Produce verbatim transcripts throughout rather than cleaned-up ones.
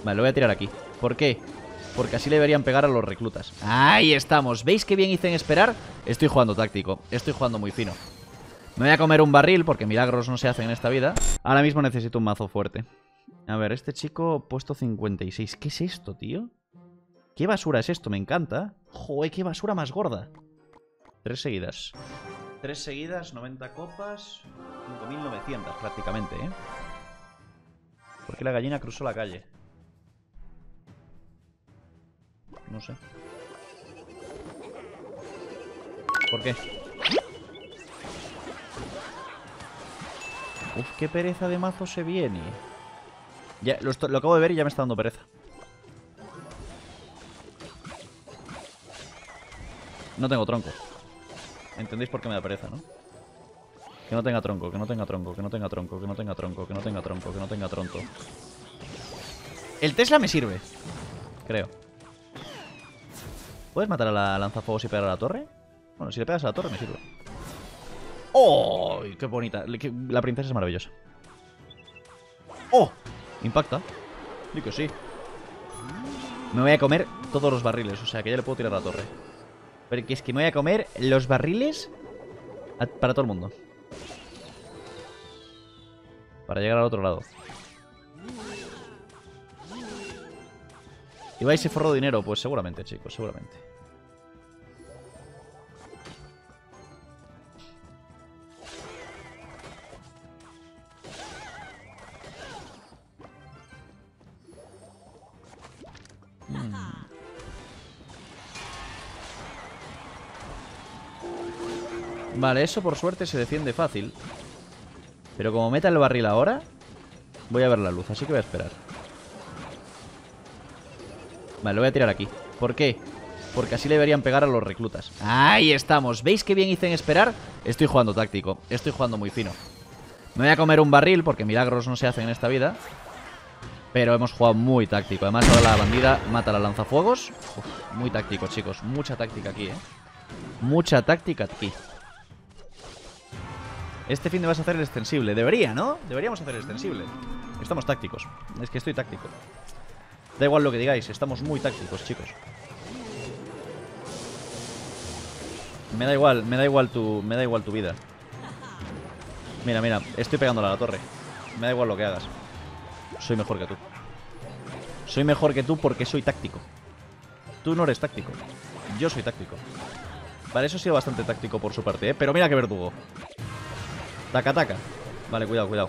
Vale, lo voy a tirar aquí. ¿Por qué? Porque así le deberían pegar a los reclutas. Ahí estamos. ¿Veis qué bien hice en esperar? Estoy jugando táctico. Estoy jugando muy fino. Me voy a comer un barril porque milagros no se hacen en esta vida. Ahora mismo necesito un mazo fuerte. A ver, este chico puesto cincuenta y seis. ¿Qué es esto, tío? ¿Qué basura es esto? Me encanta. Joder, qué basura más gorda. Tres seguidas. Tres seguidas, noventa copas. cinco mil novecientos prácticamente, ¿eh? ¿Por qué la gallina cruzó la calle? No sé. ¿Por qué? Uf, qué pereza de mazo se viene. Ya, lo, lo acabo de ver y ya me está dando pereza. No tengo tronco. ¿Entendéis por qué me da pereza, no? Que no tenga tronco, que no tenga tronco, que no tenga tronco, que no tenga tronco, que no tenga tronco, que no tenga tronco. El Tesla me sirve, creo. ¿Puedes matar a la lanzafuegos y pegar a la torre? Bueno, si le pegas a la torre me sirve. ¡Oh! ¡Qué bonita! La princesa es maravillosa. ¡Oh! Impacta. Sí que sí. Me voy a comer todos los barriles, o sea que ya le puedo tirar a la torre. Pero que es que me voy a comer los barriles a, para todo el mundo. Para llegar al otro lado. ¿Y vais y forro dinero? Pues seguramente, chicos, seguramente. Hmm. Vale, eso por suerte se defiende fácil. Pero como meta el barril ahora, voy a ver la luz, así que voy a esperar. Vale, lo voy a tirar aquí. ¿Por qué? Porque así le deberían pegar a los reclutas. Ahí estamos. ¿Veis qué bien hice en esperar? Estoy jugando táctico. Estoy jugando muy fino. Me voy a comer un barril porque milagros no se hacen en esta vida. Pero hemos jugado muy táctico. Además ahora la bandida mata a la lanzafuegos. Uf, muy táctico, chicos. Mucha táctica aquí, ¿eh? Mucha táctica aquí. Este fin de vas a hacer el extensible. Debería, ¿no? Deberíamos hacer el extensible. Estamos tácticos. Es que estoy táctico. Da igual lo que digáis, estamos muy tácticos, chicos. Me da igual, me da igual tu, me da igual tu vida. Mira, mira, estoy pegándole a la torre. Me da igual lo que hagas. Soy mejor que tú. Soy mejor que tú porque soy táctico. Tú no eres táctico. Yo soy táctico. Vale, eso ha sido bastante táctico por su parte, ¿eh? Pero mira qué verdugo. Taca, taca. Vale, cuidado, cuidado.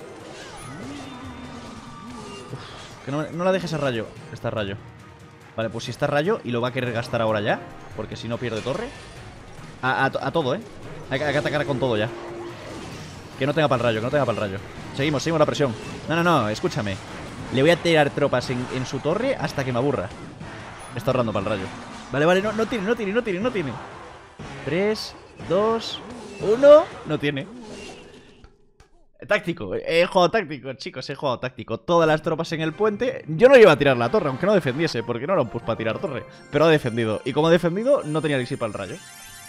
Que no, no la dejes a rayo. Está a rayo. Vale, pues si está a rayo y lo va a querer gastar ahora ya, porque si no pierde torre. A, a, a todo, ¿eh? Hay que, hay que atacar con todo ya. Que no tenga para el rayo, que no tenga para el rayo. Seguimos, seguimos la presión. No, no, no, escúchame. Le voy a tirar tropas en, en su torre hasta que me aburra. Me está ahorrando para el rayo. Vale, vale, no, no tiene, no tiene, no tiene, no tiene. tres, dos, uno. No tiene. Táctico, he jugado táctico, chicos, he jugado táctico. Todas las tropas en el puente. Yo no iba a tirar la torre, aunque no defendiese, porque no era un push para tirar torre. Pero ha defendido, y como ha defendido, no tenía elixir para el rayo.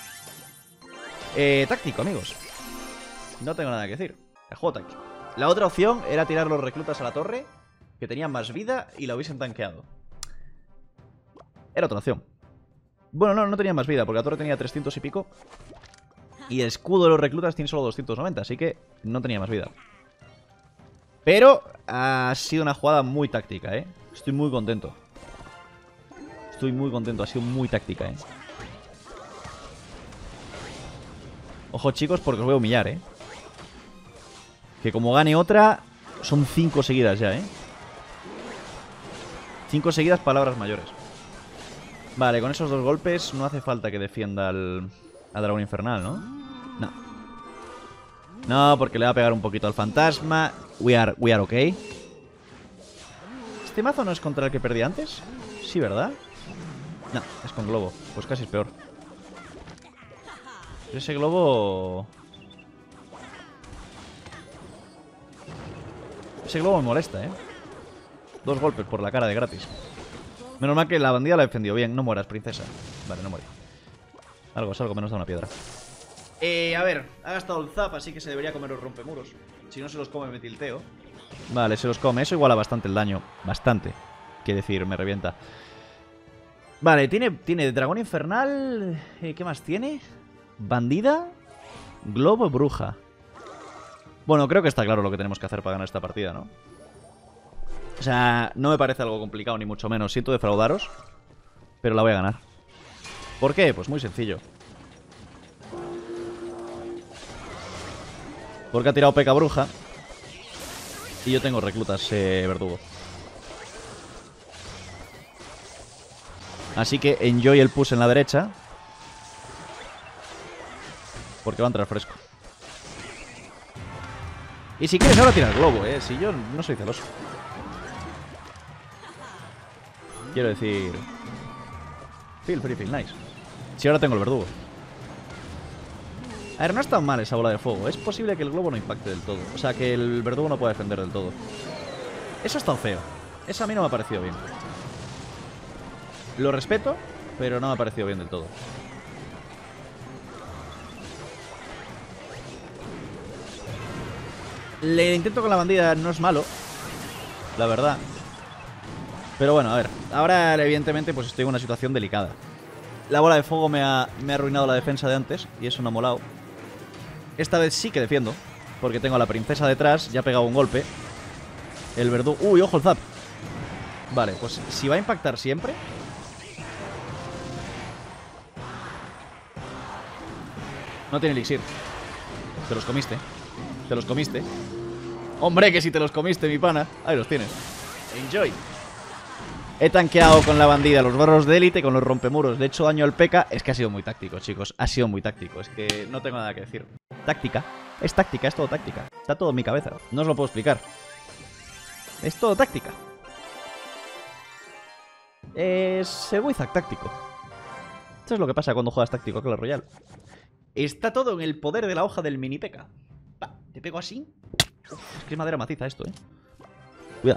Eh, táctico, amigos. No tengo nada que decir. El juego táctico. La otra opción era tirar los reclutas a la torre, que tenían más vida y la hubiesen tanqueado. Era otra opción. Bueno, no, no tenía más vida, porque la torre tenía trescientos y pico. Y el escudo de los reclutas tiene solo doscientos noventa, así que no tenía más vida. Pero ha sido una jugada muy táctica, ¿eh? Estoy muy contento. Estoy muy contento, ha sido muy táctica, ¿eh? Ojo, chicos, porque os voy a humillar, ¿eh? Que como gane otra, son cinco seguidas ya, ¿eh? Cinco seguidas, palabras mayores. Vale, con esos dos golpes no hace falta que defienda al... al dragón infernal, ¿no? No. No, porque le va a pegar un poquito al fantasma. We are, we are okay. ¿Este mazo no es contra el que perdí antes? Sí, ¿verdad? No, es con globo. Pues casi es peor. Ese globo... Ese globo me molesta, ¿eh? Dos golpes por la cara de gratis. Menos mal que la bandida la ha defendido bien. No mueras, princesa. Vale, no muere. Algo es algo, menos da una piedra. Eh, a ver, ha gastado el zap, así que se debería comer los rompemuros. Si no se los come me tilteo. Vale, se los come, eso iguala bastante el daño. Bastante. qué decir, me revienta. Vale, tiene, tiene dragón infernal. Eh, ¿Qué más tiene? Bandida, globo, bruja. Bueno, creo que está claro lo que tenemos que hacer para ganar esta partida, ¿no? O sea, no me parece algo complicado, ni mucho menos. Siento defraudaros, pero la voy a ganar. ¿Por qué? Pues muy sencillo. Porque ha tirado P K bruja y yo tengo reclutas eh, verdugo. Así que enjoy el push en la derecha, porque va a entrar fresco. Y si quieres ahora tira el globo, eh. Si yo no soy celoso. Quiero decir... Feel free, feel nice. Si ahora tengo el verdugo. A ver, no es tan mal esa bola de fuego. Es posible que el globo no impacte del todo. O sea, que el verdugo no pueda defender del todo. Eso es tan feo. Eso a mí no me ha parecido bien. Lo respeto, pero no me ha parecido bien del todo. Le intento con la bandida no es malo, la verdad. Pero bueno, a ver. Ahora, evidentemente, pues estoy en una situación delicada. La bola de fuego me ha, me ha arruinado la defensa de antes, y eso no ha molado. Esta vez sí que defiendo, porque tengo a la princesa detrás, ya ha pegado un golpe. El verdugo... ¡Uy, ojo el zap! Vale, pues si va a impactar siempre... No tiene elixir. Te los comiste. Te los comiste. ¡Hombre, que si te los comiste, mi pana! Ahí los tienes. Enjoy. He tanqueado con la bandida los barros de élite, con los rompemuros. De hecho, daño al P K. Es que ha sido muy táctico, chicos. Ha sido muy táctico. Es que no tengo nada que decir. Táctica. Es táctica, es todo táctica. Está todo en mi cabeza. No os lo puedo explicar. Es todo táctica. Es el Wizard táctico. Esto es lo que pasa cuando juegas táctico a Clash Royale. Está todo en el poder de la hoja del mini P K. Pa, te pego así. Uf, es que es madera maciza esto, eh. Cuidado.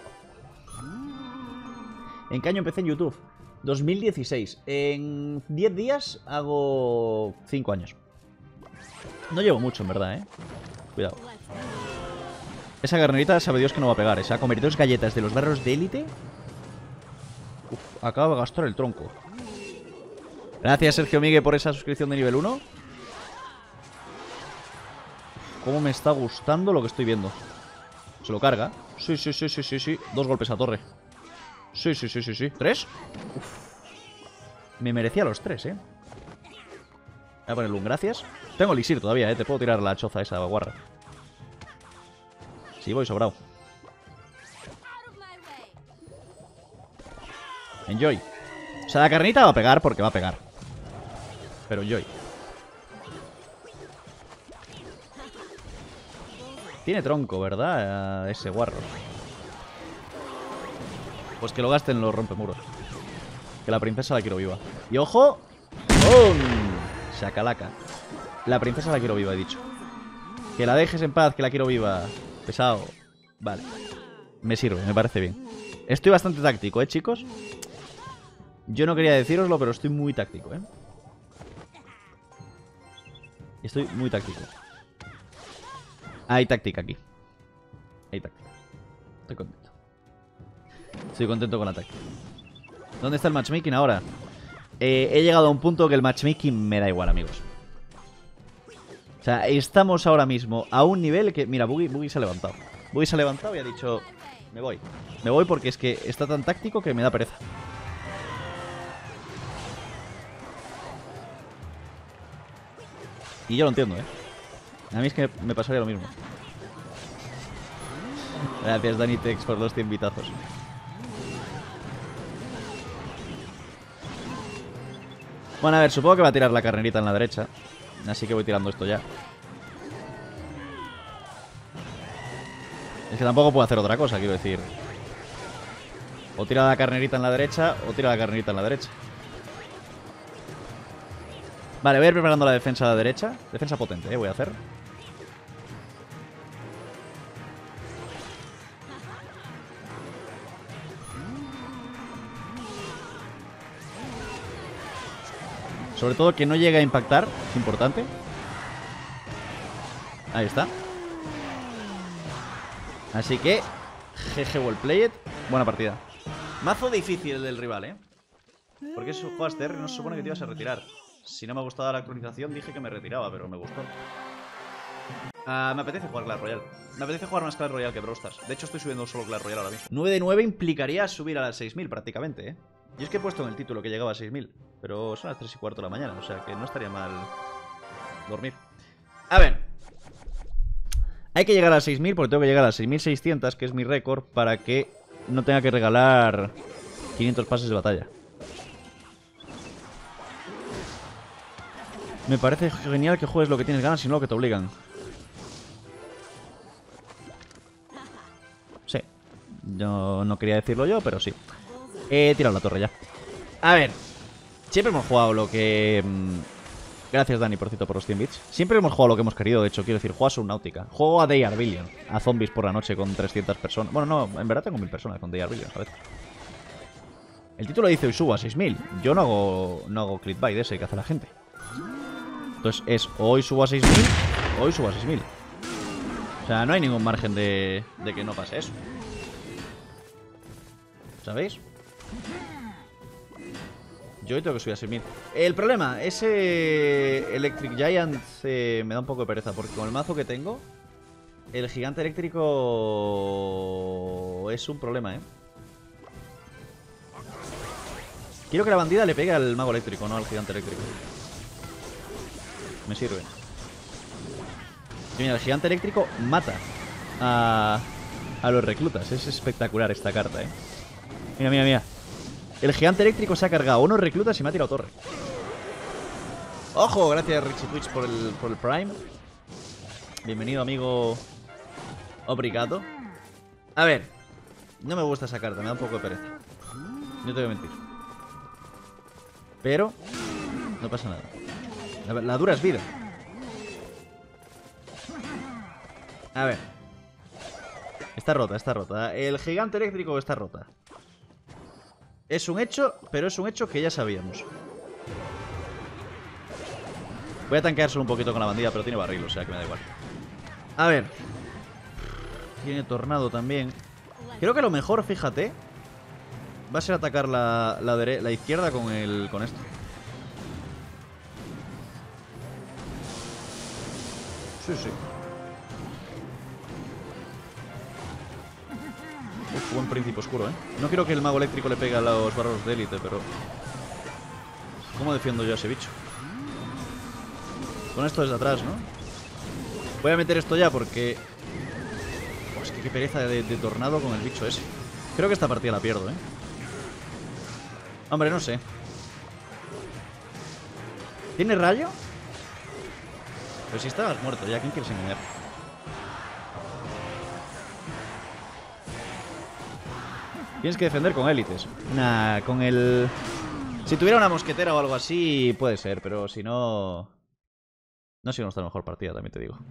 ¿En qué año empecé en YouTube? dos mil dieciséis. En diez días hago cinco años. No llevo mucho, en verdad, eh. Cuidado. Esa carnerita sabe Dios que no va a pegar. Se ha convertido en galletas de los barros de élite. Uf, acaba de gastar el tronco. Gracias, Sergio Migue, por esa suscripción de nivel uno. Cómo me está gustando lo que estoy viendo. Se lo carga. Sí, sí, sí, sí, sí, sí. Dos golpes a torre. Sí, sí, sí, sí, sí. ¿Tres? Uf. Me merecía los tres, eh. Voy a ponerle un gracias. Tengo elixir todavía, eh. Te puedo tirar la choza esa guarra. Sí, voy sobrado. Enjoy. O sea, la carnita va a pegar porque va a pegar. Pero enjoy. Tiene tronco, ¿verdad? Ese guarro. Pues que lo gasten los rompemuros. Que la princesa la quiero viva. Y ojo. ¡Bum! Shacalaca. La princesa la quiero viva, he dicho. Que la dejes en paz, que la quiero viva. Pesado. Vale. Me sirve, me parece bien. Estoy bastante táctico, ¿eh, chicos? Yo no quería decíroslo, pero estoy muy táctico, ¿eh? Estoy muy táctico. Hay táctica aquí. Hay táctica. Estoy contento. Estoy contento con la táctica. ¿Dónde está el matchmaking ahora? Eh, he llegado a un punto que el matchmaking me da igual, amigos. O sea, estamos ahora mismo a un nivel que... Mira, Boogie, Boogie se ha levantado. Boogie se ha levantado y ha dicho... Me voy. Me voy porque es que está tan táctico que me da pereza. Y yo lo entiendo, ¿eh? A mí es que me pasaría lo mismo. Gracias, Danitex, por los cien vitazos. Bueno, a ver, supongo que va a tirar la carnerita en la derecha. Así que voy tirando esto ya. Es que tampoco puedo hacer otra cosa, quiero decir. O tira la carnerita en la derecha, o tira la carnerita en la derecha. Vale, voy a ir preparando la defensa a la derecha. Defensa potente, eh, voy a hacer. Sobre todo que no llegue a impactar. Es importante. Ahí está. Así que G G well played. Buena partida. Mazo difícil el del rival, ¿eh? Porque si juegas T R no se supone que te ibas a retirar. Si no me gustaba la actualización dije que me retiraba, pero me gustó. Uh, me apetece jugar Clash Royale. Me apetece jugar más Clash Royale que Brawl Stars. De hecho estoy subiendo solo Clash Royale ahora mismo. nueve de nueve implicaría subir a las seis mil prácticamente, ¿eh? Yo es que he puesto en el título que llegaba a seis mil. Pero son las tres y cuarto de la mañana, o sea que no estaría mal dormir. A ver. Hay que llegar a las seis mil porque tengo que llegar a las seis mil seiscientos, que es mi récord, para que no tenga que regalar quinientos pases de batalla. Me parece genial que juegues lo que tienes ganas y no lo que te obligan. Sí. Yo no quería decirlo yo, pero sí. He tirado la torre ya. A ver. Siempre hemos jugado lo que... Gracias, Dani, por cierto, por los cien bits. Siempre hemos jugado lo que hemos querido, de hecho. Quiero decir, juego a Subnautica. Juego a They Are Billion. A zombies por la noche con trescientas personas. Bueno, no, en verdad tengo mil personas con They Are Billion a veces. El título dice hoy subo a seis mil. Yo no hago, no hago clickbait de ese que hace la gente. Entonces es hoy subo a seis mil, hoy subo a seis mil. O sea, no hay ningún margen de, de que no pase eso. ¿Sabéis? Yo hoy tengo que subir a seis mil. El problema, ese Electric Giant eh, me da un poco de pereza. Porque con el mazo que tengo, el gigante eléctrico es un problema, ¿eh? Quiero que la bandida le pegue al mago eléctrico, no al gigante eléctrico. Me sirve. Y mira, el gigante eléctrico mata a, a los reclutas. Es espectacular esta carta, ¿eh? Mira, mira, mira. El gigante eléctrico se ha cargado a unos reclutas y me ha tirado torre. ¡Ojo! Gracias, Richie Twitch, por el, por el Prime. Bienvenido, amigo Obrigado. A ver. No me gusta esa carta, me da un poco de pereza. No te voy a mentir. Pero no pasa nada. La, la dura es vida. A ver. Está rota, está rota. El gigante eléctrico está rota. Es un hecho, pero es un hecho que ya sabíamos. Voy a tanquear solo un poquito con la bandida, pero tiene barril, o sea que me da igual. A ver. Tiene tornado también. Creo que lo mejor, fíjate, va a ser atacar la, la, la izquierda con, el, con esto. Sí, sí. Uf, buen príncipe oscuro, ¿eh? No quiero que el mago eléctrico le pegue a los barros de élite, pero... ¿Cómo defiendo yo a ese bicho? Con esto desde atrás, ¿no? Voy a meter esto ya porque... Oh, es que qué pereza de, de tornado con el bicho ese. Creo que esta partida la pierdo, ¿eh? Hombre, no sé. ¿Tiene rayo? Pero si estabas muerto ya, ¿quién quieres engañar? Tienes que defender con élites. Nah, con el... Si tuviera una mosquetera o algo así, puede ser, pero si no... No ha sido nuestra mejor partida, también te digo.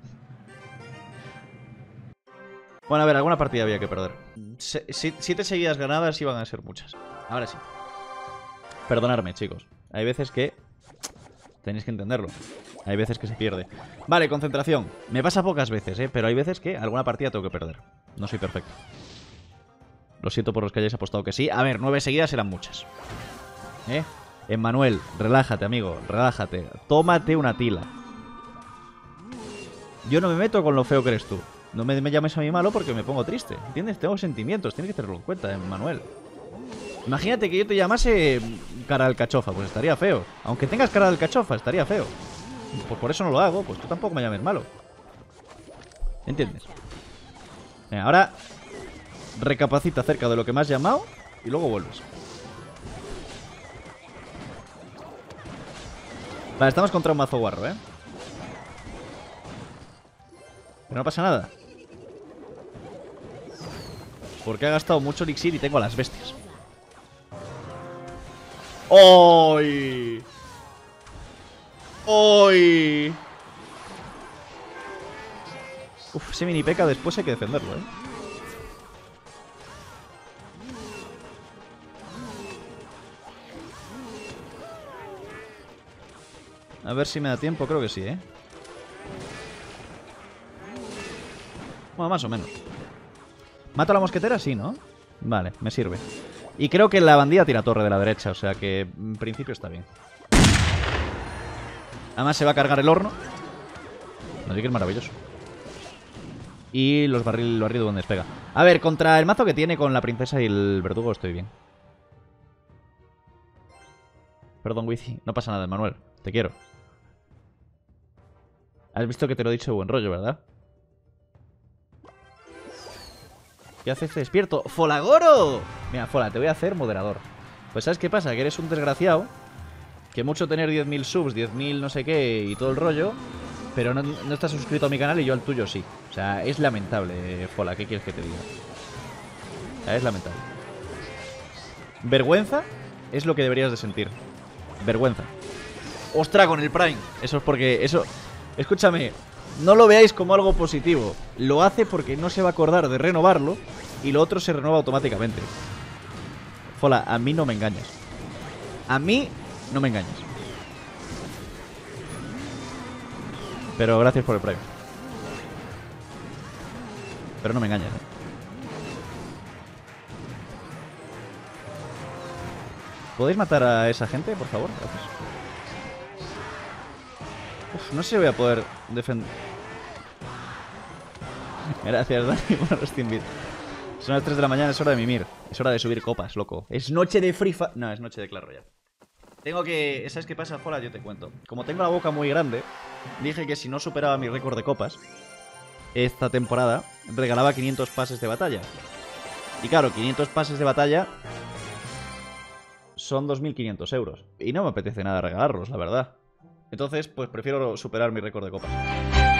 Bueno, a ver, alguna partida había que perder. Se si siete seguidas ganadas iban a ser muchas. Ahora sí. Perdonadme, chicos. Hay veces que... Tenéis que entenderlo. Hay veces que se pierde. Vale, concentración. Me pasa pocas veces, ¿eh? Pero hay veces que alguna partida tengo que perder. No soy perfecto. Lo siento por los que hayáis apostado que sí. A ver, nueve seguidas eran muchas. ¿Eh? Emmanuel, relájate, amigo. Relájate. Tómate una tila. Yo no me meto con lo feo que eres tú. No me, me llames a mí malo porque me pongo triste. ¿Entiendes? Tengo sentimientos. Tienes que tenerlo en cuenta, Emmanuel. Imagínate que yo te llamase cara de alcachofa. Pues estaría feo. Aunque tengas cara de alcachofa, estaría feo. Pues por eso no lo hago. Pues tú tampoco me llames malo. ¿Entiendes? Venga, ahora recapacita acerca de lo que me has llamado y luego vuelves. Vale, estamos contra un mazo guarro, ¿eh? Pero no pasa nada. Porque ha gastado mucho elixir y tengo a las bestias. ¡Oy! ¡Oy! Uf, ese mini P K después hay que defenderlo, ¿eh? A ver si me da tiempo, creo que sí, ¿eh? Bueno, más o menos. ¿Mato a la mosquetera? Sí, ¿no? Vale, me sirve. Y creo que la bandida tira torre de la derecha, o sea que en principio está bien. Además se va a cargar el horno. Así que es maravilloso. Y los barriles, los barriles donde despega. A ver, contra el mazo que tiene con la princesa y el verdugo estoy bien. Perdón, Wizzy. No pasa nada, Manuel. Te quiero. Has visto que te lo he dicho de buen rollo, ¿verdad? ¿Qué haces despierto? ¡Folagoro! Mira, Fola, te voy a hacer moderador. Pues ¿sabes qué pasa? Que eres un desgraciado. Que mucho tener diez mil subs, diez mil no sé qué y todo el rollo. Pero no, no estás suscrito a mi canal y yo al tuyo sí. O sea, es lamentable, Fola. ¿Qué quieres que te diga? O sea, es lamentable. Vergüenza es lo que deberías de sentir. Vergüenza. ¡Ostras, con el Prime! Eso es porque... Eso... Escúchame. No lo veáis como algo positivo. Lo hace porque no se va a acordar de renovarlo. Y lo otro se renueva automáticamente. Fola, a mí no me engañas. A mí no me engañas. Pero gracias por el Prime. Pero no me engañas, ¿eh? ¿Podéis matar a esa gente, por favor? Gracias. Uf, no sé si voy a poder defender. Gracias, Dani, por los Steam Beat. Son las tres de la mañana, es hora de mimir. Es hora de subir copas, loco. Es noche de Free Fire. No, es noche de Clash Royale. Tengo que... ¿Sabes qué pasa, Fola? Yo te cuento. Como tengo la boca muy grande, dije que si no superaba mi récord de copas esta temporada, regalaba quinientos pases de batalla. Y claro, quinientos pases de batalla son dos mil quinientos euros. Y no me apetece nada regalarlos, la verdad. Entonces, pues prefiero superar mi récord de copas.